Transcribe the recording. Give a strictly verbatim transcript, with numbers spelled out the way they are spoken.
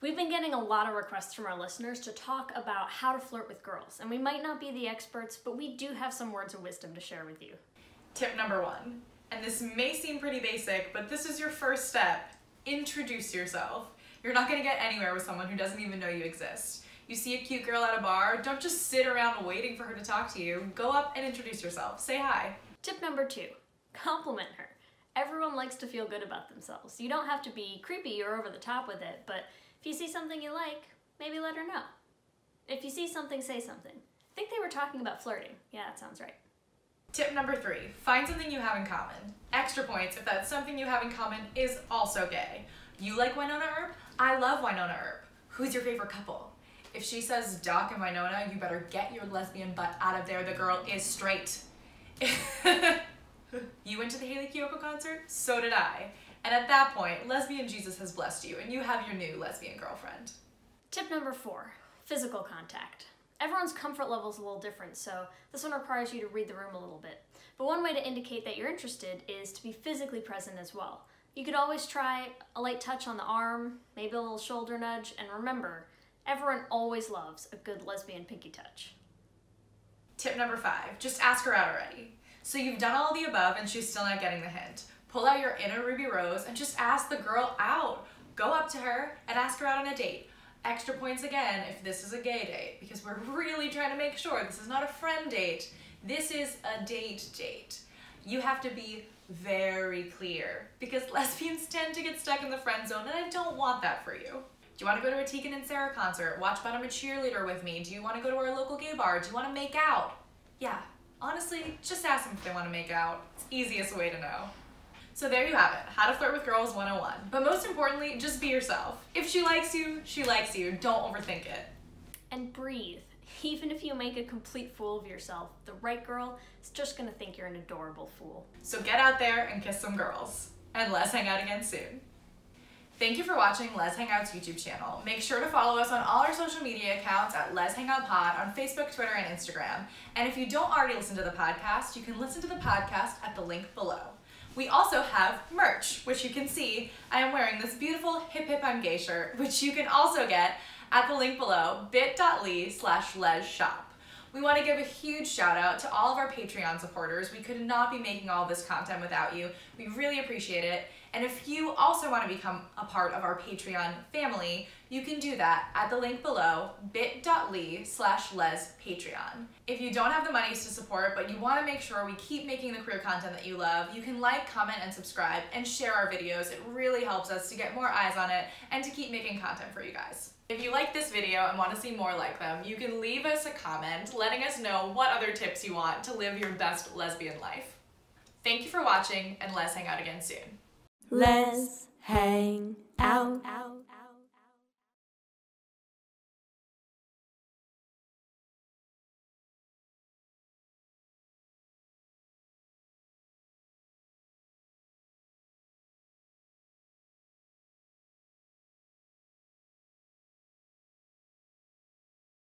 We've been getting a lot of requests from our listeners to talk about how to flirt with girls, and we might not be the experts, but we do have some words of wisdom to share with you. Tip number one, and this may seem pretty basic, but this is your first step. Introduce yourself. You're not gonna get anywhere with someone who doesn't even know you exist. You see a cute girl at a bar, don't just sit around waiting for her to talk to you. Go up and introduce yourself. Say hi. Tip number two, compliment her. Everyone likes to feel good about themselves. You don't have to be creepy or over the top with it, but if you see something you like, maybe let her know. If you see something, say something. I think they were talking about flirting. Yeah, that sounds right. Tip number three, find something you have in common. Extra points if that something you have in common is also gay. You like Wynonna Earp? I love Wynonna Earp. Who's your favorite couple? If she says Doc and Wynonna, you better get your lesbian butt out of there. The girl is straight. You went to the Hayley Kiyoko concert? So did I. And at that point, lesbian Jesus has blessed you and you have your new lesbian girlfriend. Tip number four, physical contact. Everyone's comfort level is a little different, so this one requires you to read the room a little bit. But one way to indicate that you're interested is to be physically present as well. You could always try a light touch on the arm, maybe a little shoulder nudge, and remember, everyone always loves a good lesbian pinky touch. Tip number five, just ask her out already. So you've done all of the above and she's still not getting the hint. Pull out your inner Ruby Rose and just ask the girl out. Go up to her and ask her out on a date. Extra points again if this is a gay date, because we're really trying to make sure this is not a friend date. This is a date date. You have to be very clear because lesbians tend to get stuck in the friend zone and I don't want that for you. Do you want to go to a Tegan and Sarah concert? Watch But I'm a Cheerleader with me? Do you want to go to our local gay bar? Do you want to make out? Yeah, honestly, just ask them if they want to make out. It's the easiest way to know. So there you have it, how to flirt with girls one oh one. But most importantly, just be yourself. If she likes you, she likes you. Don't overthink it. And breathe. Even if you make a complete fool of yourself, the right girl is just gonna think you're an adorable fool. So get out there and kiss some girls. And let's hang out again soon. Thank you for watching Les Hangout's YouTube channel. Make sure to follow us on all our social media accounts at Les Hangout Pod on Facebook, Twitter, and Instagram. And if you don't already listen to the podcast, you can listen to the podcast at the link below. We also have merch, which you can see. I am wearing this beautiful Hip Hip I'm Gay shirt, which you can also get at the link below, bit.ly slash lesshop. We want to give a huge shout out to all of our Patreon supporters. We could not be making all this content without you. We really appreciate it. And if you also want to become a part of our Patreon family, you can do that at the link below, bit.ly slash lespatreon. If you don't have the monies to support, but you want to make sure we keep making the queer content that you love, you can like, comment, and subscribe, and share our videos. It really helps us to get more eyes on it and to keep making content for you guys. If you like this video and want to see more like them, you can leave us a comment letting us know what other tips you want to live your best lesbian life. Thank you for watching, and let's hang out again soon. Let's hang out. out.